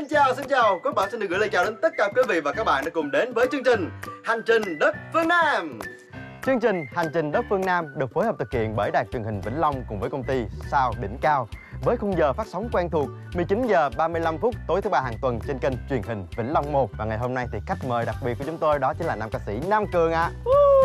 Xin chào. Quốc Bảo xin được gửi lời chào đến tất cả quý vị và các bạn đã cùng đến với chương trình Hành trình đất phương Nam. Chương trình Hành trình đất phương Nam được phối hợp thực hiện bởi Đài truyền hình Vĩnh Long cùng với công ty Sao Đỉnh Cao. Với khung giờ phát sóng quen thuộc 19 giờ 35 phút tối thứ ba hàng tuần trên kênh truyền hình Vĩnh Long 1. Và ngày hôm nay thì khách mời đặc biệt của chúng tôi đó chính là nam ca sĩ Nam Cường ạ.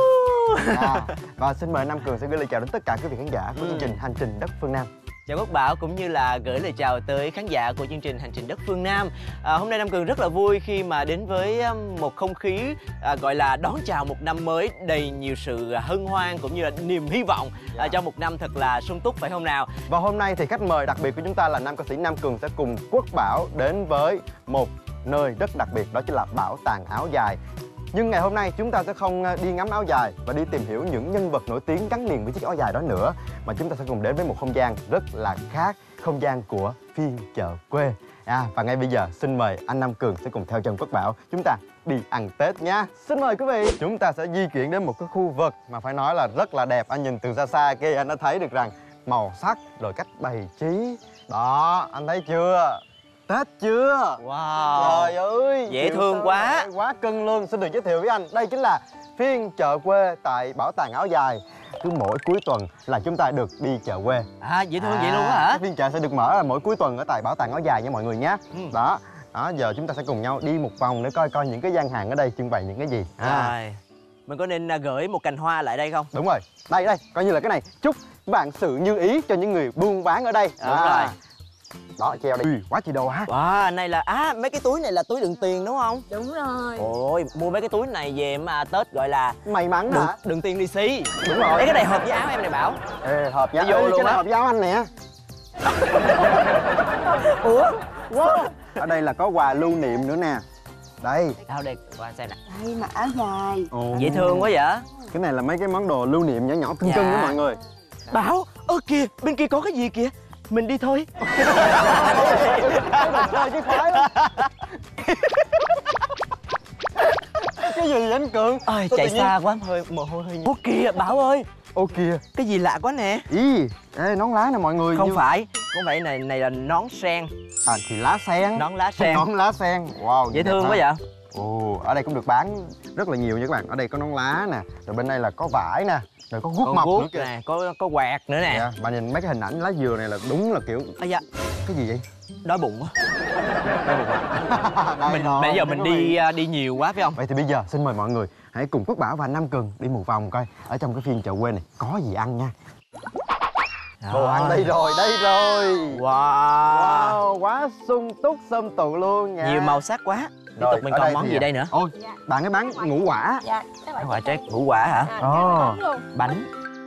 Và xin mời Nam Cường sẽ gửi lời chào đến tất cả quý vị khán giả của chương trình Hành trình đất phương Nam. Chào Quốc Bảo cũng như là gửi lời chào tới khán giả của chương trình Hành trình đất phương Nam. Hôm nay Nam Cường rất là vui khi mà đến với một không khí gọi là đón chào một năm mới đầy nhiều sự hân hoan cũng như là niềm hy vọng cho một năm thật là sung túc, phải không nào? Và hôm nay thì khách mời đặc biệt của chúng ta là nam ca sĩ Nam Cường sẽ cùng Quốc Bảo đến với một nơi rất đặc biệt, đó chính là Bảo tàng áo dài. Nhưng ngày hôm nay chúng ta sẽ không đi ngắm áo dài và đi tìm hiểu những nhân vật nổi tiếng gắn liền với chiếc áo dài đó nữa, mà chúng ta sẽ cùng đến với một không gian rất là khác, không gian của phiên chợ quê. Và ngay bây giờ xin mời anh Nam Cường sẽ cùng theo chân Quốc Bảo chúng ta đi ăn Tết nhé. Xin mời quý vị. Chúng ta sẽ di chuyển đến một cái khu vực mà phải nói là rất là đẹp. Anh nhìn từ xa xa kia anh đã thấy được rằng màu sắc rồi cách bày trí. Đó, anh thấy chưa? Tết chưa? Wow, trời ơi, dễ thương quá. Quá cưng luôn. Xin được giới thiệu với anh, đây chính là phiên chợ quê tại Bảo tàng áo dài. Cứ mỗi cuối tuần là chúng ta được đi chợ quê. Dễ thương vậy luôn á hả? Phiên chợ sẽ được mở mỗi cuối tuần ở tại Bảo tàng áo dài nha mọi người nhé. Đó, giờ chúng ta sẽ cùng nhau đi một vòng để coi coi những cái gian hàng ở đây trưng bày những cái gì. Rồi, mình có nên gửi một cành hoa lại đây không? Đúng rồi, đây coi như là cái này. Chúc bạn sự như ý cho những người buôn bán ở đây. Đúng rồi. Đó, treo đây. Quá chi đồ ha. Wow, này là mấy cái túi này là túi đựng tiền đúng không? Đúng rồi. Ôi, mua mấy cái túi này về mà Tết gọi là may mắn hả? Đựng tiền đi xí. Đúng rồi. Cái này hợp với áo em này Bảo. Hợp với vô luôn cái này á. hợp với áo anh nè. Ủa? Wow. Ở đây là có quà lưu niệm nữa nè. Đây. Đâu đây, qua xem nè. Đây mà áo dài. Dễ thương quá vậy. Cái này là mấy cái món đồ lưu niệm nhỏ nhỏ cưng cưng đó mọi người. Bảo, kìa, bên kia có cái gì kìa. Mình đi thôi. Chơi chứ khoái lắm. Cái gì vậy anh Cường? Chạy xa quá, mồ hôi hơi nhiều. Ô kìa, Bảo ơi. Ô kìa. Cái gì lạ quá nè. Ê, nón lá nè mọi người. Không phải này là nón sen. Thì lá sen. Nón lá sen. Nón lá sen. Wow, dễ thương quá vậy. Ồ, ở đây cũng được bán rất là nhiều nha các bạn. Ở đây có nón lá nè, rồi bên đây là có vải nè, rồi có guốc mộc nữa kìa. Nè, có quạt nữa nè. Dạ, bà nhìn mấy cái hình ảnh lá dừa này là đúng là kiểu. Dạ. Cái gì vậy? Đói bụng quá. Đói bụng à? Bây giờ mình đi nhiều quá phải không? Vậy thì bây giờ xin mời mọi người hãy cùng Quốc Bảo và Nam Cường đi một vòng coi ở trong cái phiên chợ quê này có gì ăn nha. Đồ ăn đây rồi. Wow, quá sung túc sum tụ luôn nha. Nhiều màu sắc quá. Tiếp tục mình còn món gì đây nữa? Ôi, bạn ấy bán ngũ quả. Dạ, các bạn. Quả trái ngũ quả hả? Bánh.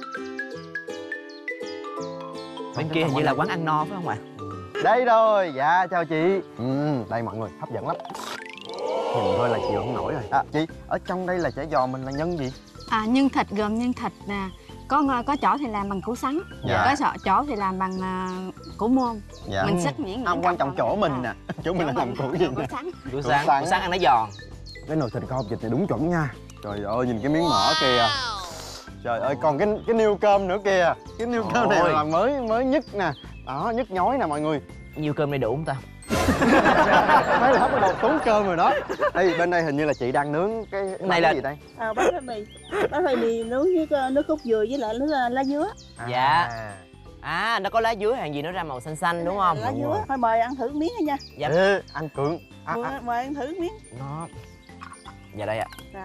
Bên kia hình như là quán ăn no phải không ạ? Đây rồi, dạ chào chị. Đây mọi người, hấp dẫn lắm. Nhìn thôi là chịu không nổi rồi. Chị, ở trong đây là chả giò mình là nhân gì? Nhân thịt gồm nhân thịt nè. Có chỏ thì làm bằng củ sắn, có chỏ thì làm bằng củ môn. Mình xắt nhuyễn. Không quan trọng chỗ mình nè. Chỗ mình là làm củ gì nè? Củ sắn ăn nó giòn. Cái nồi thịt kho hộp vịt này đúng chuẩn nha. Trời ơi, nhìn cái miếng mỡ kìa. Trời ơi, còn cái niêu cơm nữa kìa. Cái niêu cơm này là mới nhất nè. Đó, nhức nhói nè mọi người. Nhiêu cơm này đủ không ta? Mấy là hấp một túi cơm rồi đó. Đây, bên đây hình như là chị đang nướng cái này là gì đây? Bánh khoai mì nướng với nước cốt dừa với lại nước lá dứa. Dạ. Nó có lá dứa hàng gì nó ra màu xanh xanh đúng không? Lá dứa. Thôi mời ăn thử miếng nha. Dạ. Ê, anh Cường. Mời ăn thử miếng. Nó. Dạ đây ạ.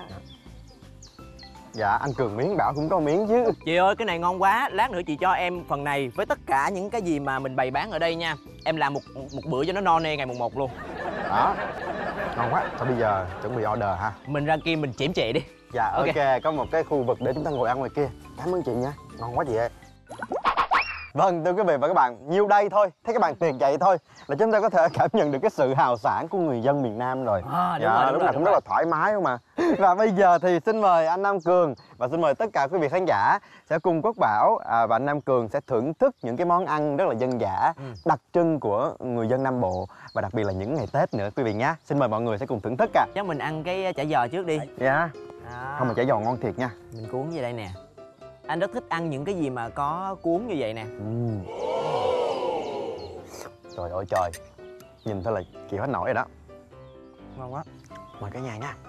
Dạ, anh Cường miếng, Bảo cũng có miếng chứ. Chị ơi, cái này ngon quá. Lát nữa chị cho em phần này với tất cả những cái gì mà mình bày bán ở đây nha. Em làm một bữa cho nó no nê ngày mùng 1 luôn. Đó, ngon quá. Thôi bây giờ chuẩn bị order ha. Mình ra kia mình chiểm chị đi. Dạ, ok, có một cái khu vực để chúng ta ngồi ăn ngoài kia. Cảm ơn chị nha, ngon quá chị ơi. Vâng, thưa quý vị và các bạn, nhiêu đây thôi, thấy các bạn tuyệt vậy thôi là chúng ta có thể cảm nhận được cái sự hào sảng của người dân miền Nam rồi. Đúng rồi, lúc nào cũng rất là thoải mái không mà. Và bây giờ thì xin mời anh Nam Cường và xin mời tất cả quý vị khán giả sẽ cùng Quốc Bảo và anh Nam Cường sẽ thưởng thức những cái món ăn rất là dân dã, đặc trưng của người dân Nam Bộ và đặc biệt là những ngày Tết nữa quý vị nhé. Xin mời mọi người sẽ cùng thưởng thức ạ. Chắc mình ăn cái chả giò trước đi. Dạ. Không mà chả giò ngon thiệt nha. Mình cuốn về đây nè. Anh rất thích ăn những cái gì mà có cuốn như vậy nè. Trời ơi trời. Nhìn thôi là chịu hết nổi rồi đó. Ngon quá. Mời cả nhà nha.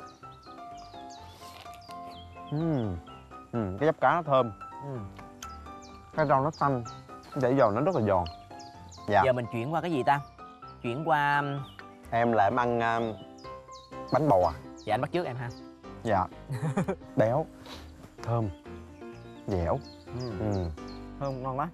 Cái giáp cá nó thơm, cái rau nó xanh, cái chả giò nó rất là giòn. Dạ. Giờ mình chuyển qua cái gì ta? Chuyển qua... Em là em ăn bánh bò. Dạ anh bắt chước em ha. Dạ. Béo, thơm, dẻo. Thơm ngon quá.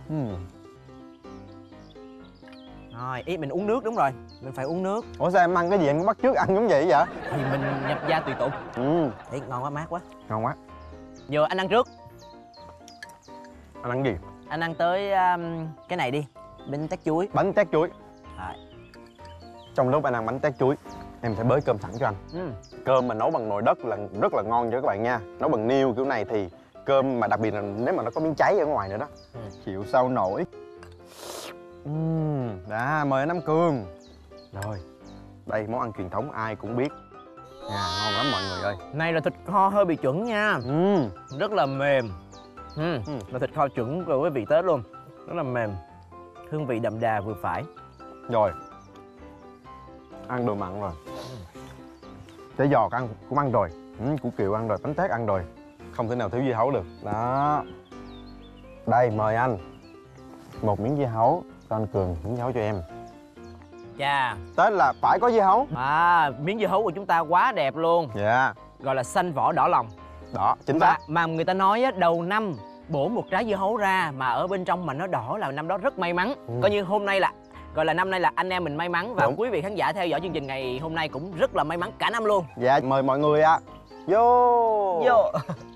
Ừ. Rồi, ý mình uống nước, đúng rồi. Mình phải uống nước. Ủa sao em ăn cái gì em cũng bắt chước ăn giống vậy vậy? Thì mình nhập gia tùy tục. Ý, ngon quá, mát quá. Ngon quá. Giờ anh ăn trước. Anh ăn gì? Anh ăn tới cái này đi. Bánh tét chuối. Bánh tét chuối. Rồi. Trong lúc anh ăn bánh tét chuối, em sẽ bới cơm sẵn cho anh. Cơm mà nấu bằng nồi đất là rất là ngon cho các bạn nha. Nấu bằng niêu kiểu này thì cơm mà đặc biệt là nếu mà nó có miếng cháy ở ngoài nữa đó, chịu sao nổi. Đã, mời anh Nam Cường. Rồi, đây món ăn truyền thống ai cũng biết nha, ngon lắm mọi người ơi. Này là thịt kho hơi bị chuẩn nha. Rất là mềm. Là thịt kho chuẩn của cái vị Tết luôn. Rất là mềm. Hương vị đậm đà vừa phải. Rồi, ăn đồ mặn rồi. Chả giò ăn cũng ăn rồi, củ kiệu ăn rồi, bánh tét ăn rồi, không thể nào thiếu dưa hấu được. Đó, đây mời anh một miếng dưa hấu, cho anh Cường miếng dưa hấu cho em. Chà, Tết là phải có dưa hấu. miếng dưa hấu của chúng ta quá đẹp luôn. Dạ. Gọi là xanh vỏ đỏ lòng. Đó, chính xác. Mà người ta nói á, đầu năm bổ một trái dưa hấu ra mà ở bên trong mà nó đỏ là năm đó rất may mắn. Coi như hôm nay là gọi là năm nay là anh em mình may mắn. Và đúng. Quý vị khán giả theo dõi chương trình ngày hôm nay cũng rất là may mắn cả năm luôn. Dạ, mời mọi người ạ. Vô. Vô.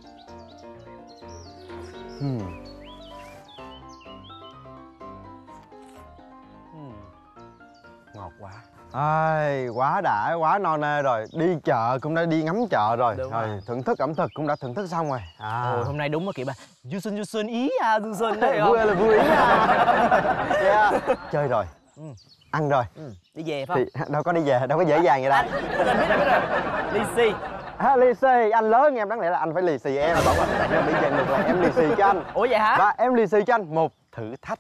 Ngọt quá. Ai, quá đã, quá no nê rồi. Đi chợ cũng đã đi ngắm chợ rồi. Đúng rồi. Thưởng thức ẩm thực cũng đã thưởng thức xong rồi. Hôm nay đúng là kiểu du xuân ý à, du xuân đấy không? Vui là vui ý à. Yeah. Chơi rồi, ăn rồi. Đi về phải không? Thì đâu có đi về, đâu có dễ dàng vậy đâu. Anh biết rồi. Lì xì. Lì xì, anh lớn em, đáng lẽ là anh phải lì xì em. Nhưng bây giờ ngược lại em lì xì cho anh. Ủa vậy hả? Và em lì xì cho anh một thử thách.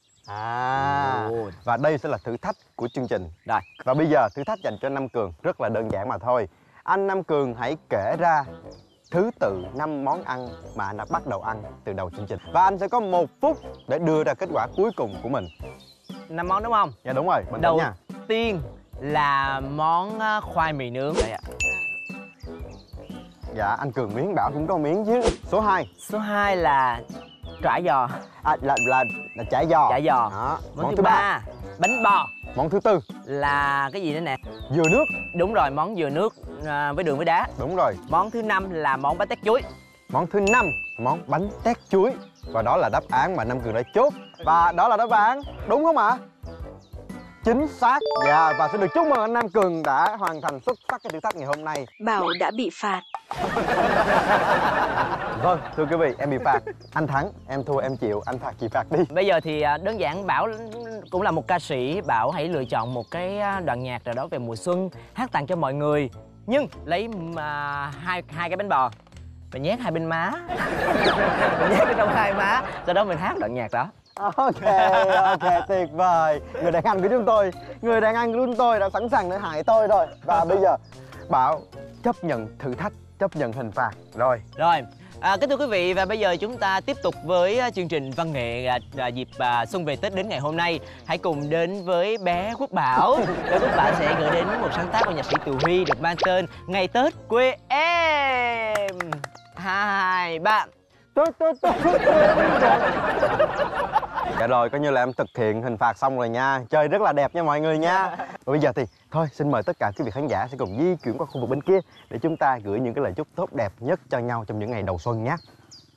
Và đây sẽ là thử thách của chương trình. Rồi. Và bây giờ thử thách dành cho Nam Cường rất là đơn giản mà thôi. Anh Nam Cường hãy kể ra thứ tự 5 món ăn mà anh đã bắt đầu ăn từ đầu chương trình. Và anh sẽ có 1 phút để đưa ra kết quả cuối cùng của mình. 5 món đúng không? Dạ đúng rồi, mình đầu nha. tiên là món khoai mì nướng. Đây ạ. Dạ, anh Cường miếng bảo cũng có miếng chứ. Số 2. Số 2 là chả giò. Là chả giò. Chả giò. Đó. Món thứ 3 bánh bò. Món thứ 4 là cái gì nữa nè? dừa nước. Đúng rồi, món dừa nước với đường với đá. Đúng rồi. Món thứ 5 là món bánh tét chuối. Món thứ 5 món bánh tét chuối. Và đó là đáp án mà Nam Cường đã chốt. Và đó là đáp án đúng không ạ? Chính xác. Dạ, và xin được chúc mừng anh Nam Cường đã hoàn thành xuất sắc cái thử thách ngày hôm nay. Bảo đã bị phạt. Vâng, thưa quý vị, em bị phạt. Anh thắng, em thua, em chịu. Anh phạt chị phạt đi. Bây giờ thì đơn giản Bảo cũng là một ca sĩ. Bảo hãy lựa chọn một cái đoạn nhạc nào đó về mùa xuân, hát tặng cho mọi người. Nhưng lấy hai cái bánh bò và nhét hai bên má. Mình nhét ở trong hai má. Sau đó mình hát đoạn nhạc đó. Ok, tuyệt vời. Người đàn anh của chúng tôi, người đàn anh của chúng tôi đã sẵn sàng để hại tôi rồi. Và bây giờ Bảo chấp nhận thử thách, chấp nhận hình phạt rồi. Rồi, kính thưa quý vị, và bây giờ chúng ta tiếp tục với chương trình văn nghệ dịp xuân về Tết đến ngày hôm nay. Hãy cùng đến với bé Quốc Bảo. Bé Quốc Bảo sẽ gửi đến một sáng tác của nhạc sĩ Kiều Huy được mang tên Ngày Tết Quê Em. 2, 3. Dạ rồi, coi như là em thực hiện hình phạt xong rồi nha. Chơi rất là đẹp nha mọi người nha. Và bây giờ thì thôi xin mời tất cả quý vị khán giả sẽ cùng di chuyển qua khu vực bên kia để chúng ta gửi những cái lời chúc tốt đẹp nhất cho nhau trong những ngày đầu xuân nhé.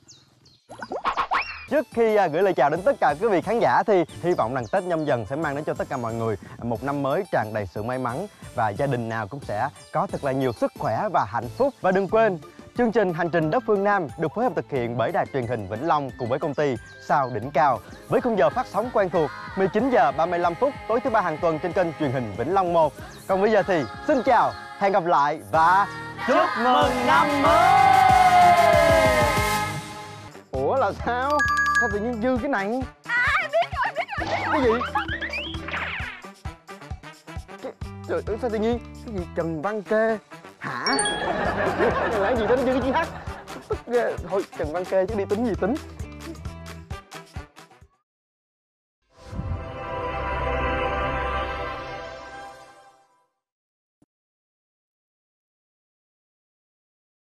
Trước khi gửi lời chào đến tất cả quý vị khán giả thì hy vọng rằng Tết Nhâm Dần sẽ mang đến cho tất cả mọi người một năm mới tràn đầy sự may mắn và gia đình nào cũng sẽ có thật là nhiều sức khỏe và hạnh phúc. Và đừng quên, chương trình Hành trình đất phương Nam được phối hợp thực hiện bởi đài truyền hình Vĩnh Long cùng với công ty Sao Đỉnh Cao với khung giờ phát sóng quen thuộc 19 giờ 35 phút tối thứ Ba hàng tuần trên kênh truyền hình Vĩnh Long 1. Còn bây giờ thì xin chào, hẹn gặp lại và chúc mừng năm mới. Ủa là sao? Sao tự nhiên dư cái này? Biết rồi. Cái gì? Trời ơi, sao tự nhiên cái gì Trần Văn Kê hả? Làm gì đến chữ H? Tức ghê. Thôi Trần Văn Kê chứ đi tính gì tính.